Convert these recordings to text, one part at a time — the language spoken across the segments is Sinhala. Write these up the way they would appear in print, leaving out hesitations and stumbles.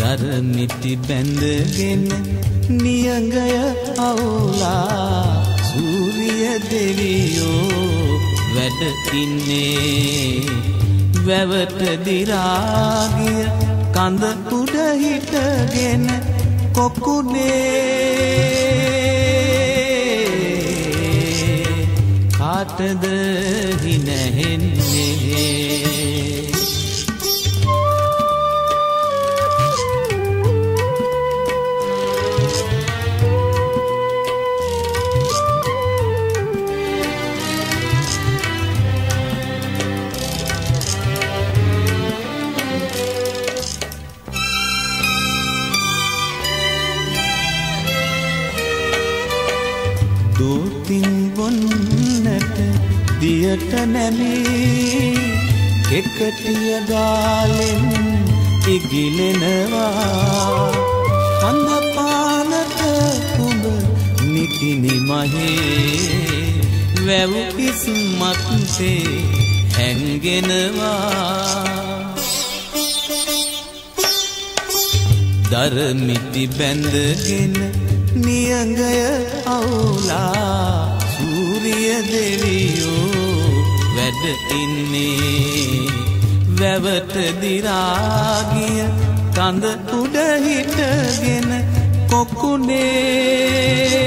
දරමිටි බැඳගෙන නියඟය අවුලා සූරිය දෙවියෝ වැඩ ඉන්නේ වැවට දිරාගිය කඳ උඩ හිටගෙන කොකුනේ කාටද හිනැහෙන්නේ දූතින් වොන්නට දියට නැමී එකටිය ගාලෙන් ඉගිලෙනවා හඳ පානට කුඹ නිතිනි මහේ වැව් කිස්මත්සේ හැංගෙනවා දරමිටි බැඳගෙන නියඟය අවුලා සූරිය දෙවියෝ වැඩ ඉන්නේ වැවට දිරාගිය කඳ උඩ හිටගෙන කොකුනේ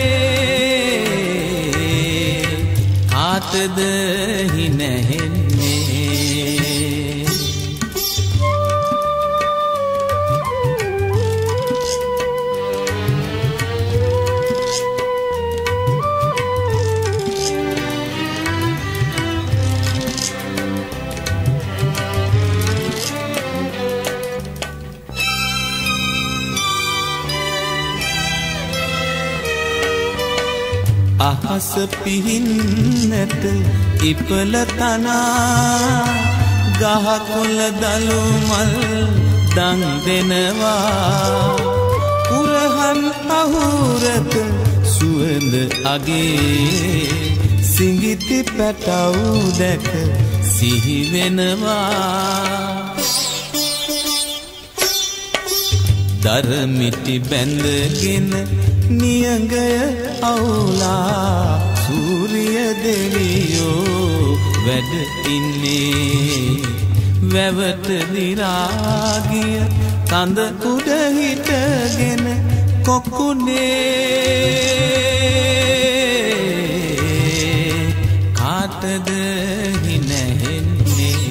කාටද හිනැහෙන්නේ අහස පිහින්නට ඉපල තනා ගහකොළ දළු මල් දන් දෙනවා පුරහන් අහුරක සුවඳ අගේ සිඟිති පැටව් දැක සිහි වෙනවා දරමිටි බැඳගෙන නියඟය අවුලා සූරිය දෙවියෝ වැඩ ඉන්නේ වැවට දිරාගිය කඳ උඩ හිටගෙන කොකුනේ කාටද හිනැහෙන්නේ